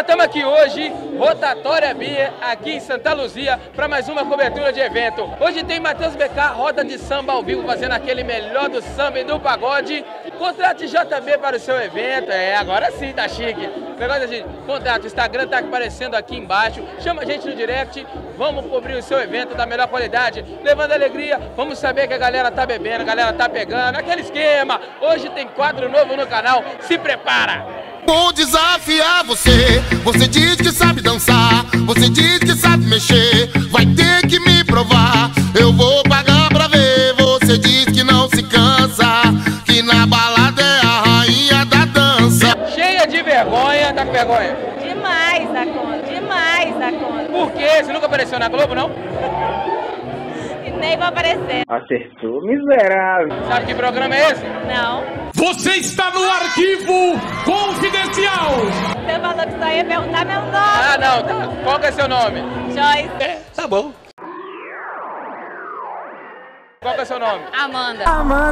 Nós estamos aqui hoje, Rotatória Beer, aqui em Santa Luzia, para mais uma cobertura de evento. Hoje tem Matheus BK, roda de samba ao vivo, fazendo aquele melhor do samba e do pagode. Contrate JB para o seu evento. Agora sim, tá chique. Negócio assim, contato, o Instagram tá aparecendo aqui embaixo. Chama a gente no direct, vamos cobrir o seu evento da melhor qualidade, levando alegria. Vamos saber que a galera tá bebendo, a galera tá pegando, aquele esquema. Hoje tem quadro novo no canal, se prepara! Vou desafiar você. Você diz que sabe dançar, você diz que sabe mexer. Vai ter que me provar, eu vou pagar pra ver. Você diz que não se cansa, que na balada é a rainha da dança. Cheia de vergonha, tá com vergonha? Demais da conta, demais da conta. Por quê? Você nunca apareceu na Globo, não? E nem vai aparecer. Acertou, miserável. Sabe que programa é esse? Não. Você está no arquivo confidencial. Você falou que só ia perguntar meu nome. Ah, não, tá. Qual que é seu nome? Joyce. Tá bom. Qual que é seu nome? Amanda.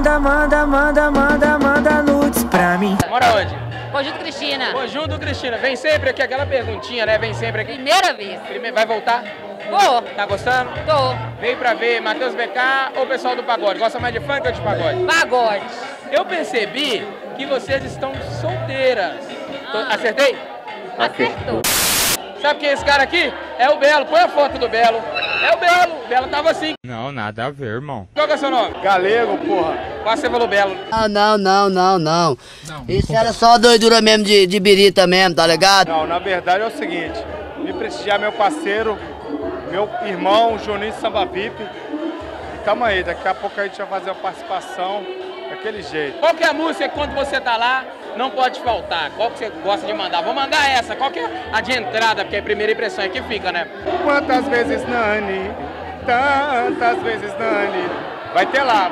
Manda nudes pra mim. Mora onde? Conjunto Cristina. Conjunto Cristina. Vem sempre aqui, aquela perguntinha, né? Vem sempre aqui. Primeira vez. Vai voltar? Vou. Tá gostando? Tô. Veio pra ver Matheus BK ou o pessoal do pagode? Gosta mais de funk ou de pagode? Pagode. Eu percebi que vocês estão solteiras. Acertei? Acertou. Sabe quem é esse cara aqui? É o Belo. Põe a foto do Belo. É o Belo. O Belo tava assim. Não, nada a ver, irmão. Qual que é o seu nome? Galego, porra. Quase você falou Belo. Não. Isso era só doidura mesmo de birita mesmo, tá ligado? Não, na verdade é o seguinte, me prestigiar meu parceiro, meu irmão, Juninho Samba VIP. E tamo aí, daqui a pouco a gente vai fazer uma participação daquele jeito. Qual que é a música que quando você tá lá, não pode faltar? Qual que você gosta de mandar? Vou mandar essa. Qual que é a de entrada? Porque a primeira impressão é que fica, né? Quantas vezes, Nani? Tantas vezes, Nani. Vai ter lá.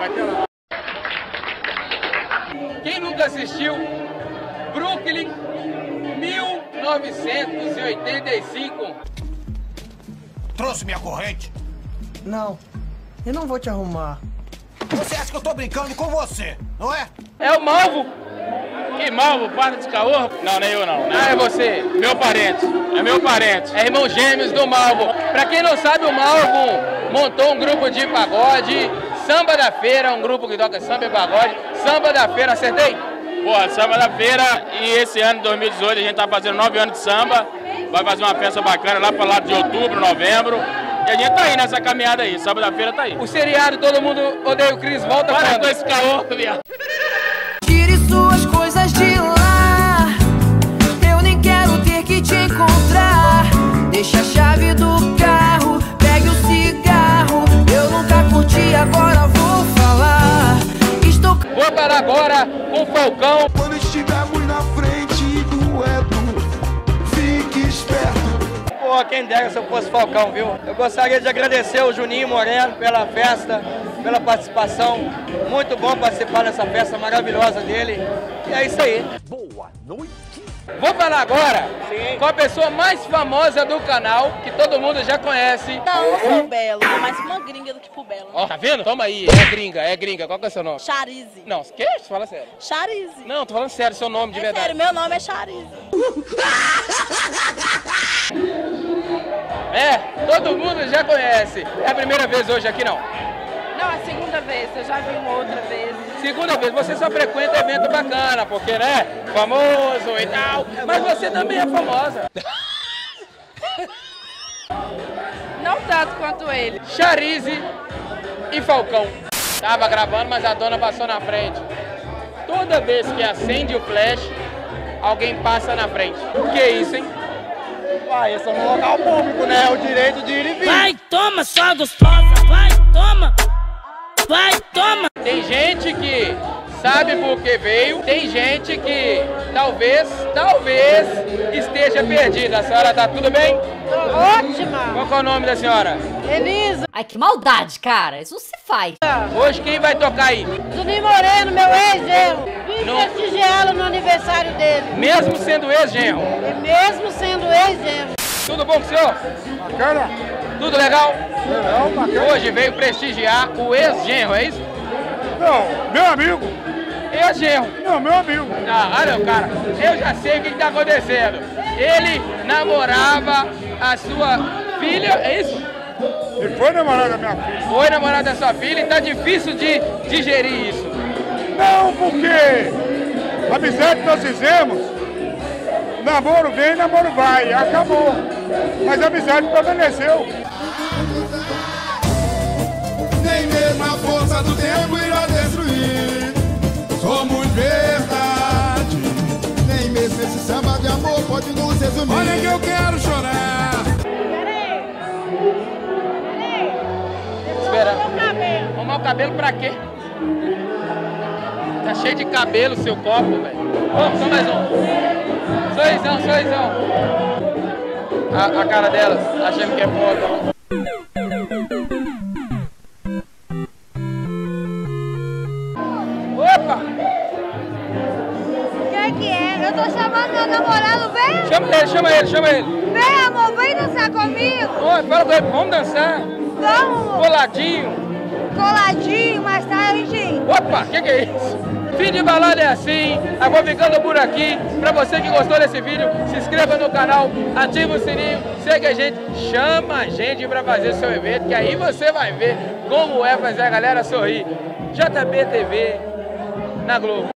Quem nunca assistiu Brooklyn 1985? Trouxe minha corrente? Não, eu não vou te arrumar. Você acha que eu tô brincando com você, não é? É o Malvo. Que Malvo? Para de caô? Não, nem eu não. Ah, é você. Meu parente. É meu parente. É irmão gêmeos do Malvo. Pra quem não sabe, o Malvo montou um grupo de pagode. Samba da Feira, um grupo que toca samba e pagode. Samba da Feira, acertei? Pô, Samba da Feira, e esse ano, 2018, a gente tá fazendo 9 anos de samba. Vai fazer uma festa bacana lá para lá de outubro, novembro. E a gente tá aí nessa caminhada aí, Samba da Feira tá aí. O seriado Todo Mundo Odeia o Cris volta para quando? com esse caô, viado. Tire suas coisas de lá. Eu nem quero ter que te encontrar. Deixa a chave do carro, pegue o cigarro. Eu nunca curti, agora vou falar. Vou parar agora com o Falcão. Quando estivermos na frente do Edo, fique esperto. Pô, quem dera se eu fosse Falcão, viu? Eu gostaria de agradecer o Juninho Moreno pela festa, pela participação. Muito bom participar dessa festa maravilhosa dele. E é isso aí. Boa noite. Vou falar agora com a pessoa mais famosa do canal, que todo mundo já conhece. Não, eu sou o Belo. Sou mais uma gringa do que pro Belo. Ó, tá vendo? Toma aí, é gringa. Qual que é o seu nome? Charize. Não, que? Fala sério. Charize. Não, tô falando sério, seu nome de verdade. Sério, meu nome é Charize. Todo mundo já conhece. É a primeira vez hoje aqui, não? Não, é a segunda vez. Eu já vi uma outra vez. Segunda vez, você só frequenta evento bacana, porque, né, famoso e tal, mas você também é famosa. Não tanto quanto ele. Charize e Falcão. Tava gravando, mas a dona passou na frente. Toda vez que acende o flash, alguém passa na frente. Que isso, hein? Vai, esse é um local público, né? O direito de ir e vir. Vai, toma, só gostosa, vai, toma. Tem gente que sabe por que veio, tem gente que talvez esteja perdida. A senhora tá tudo bem? Ótima. Qual que é o nome da senhora? Elisa. Ai, que maldade, cara. Isso não se faz. Hoje quem vai tocar aí? Juninho Moreno, meu ex-genro. Vim Não. prestigiá-lo no aniversário dele. Mesmo sendo ex-genro. E mesmo sendo ex-genro. Tudo bom com o senhor? Bacana? Tudo legal? Legal, bacana. Hoje veio prestigiar o ex-genro, é isso? Não, meu amigo. Ex-genro. Não, meu amigo. Ah, olha, cara, eu já sei o que tá acontecendo. ele namorava a sua filha, é isso? Ele foi namorado da minha filha. Foi namorado da sua filha e tá difícil de digerir isso. Não, porque a amizade que nós fizemos, namoro vem, namoro vai, acabou. Mas a amizade permaneceu. Nem mesmo a força do tempo irá destruir. Somos verdade. Nem mesmo esse samba de amor pode nos resumir. Olha que eu quero chorar. Espera. Arrumar o cabelo pra quê? Tá cheio de cabelo seu copo, velho. Vamos, só mais um. Sorrisão. A cara delas, achando que é foto. Opa! Que é? Eu tô chamando meu namorado, vem! Chama ele. Vem, amor, vem dançar comigo! Oi, fala com ele, vamos dançar. Vamos! Coladinho, mais tarde. Opa, que é isso? Fim de balada é assim, eu vou ficando por aqui. Pra você que gostou desse vídeo, se inscreva no canal, ativa o sininho, segue a gente, chama a gente pra fazer seu evento, que aí você vai ver como é fazer a galera sorrir. JB TV na Globo.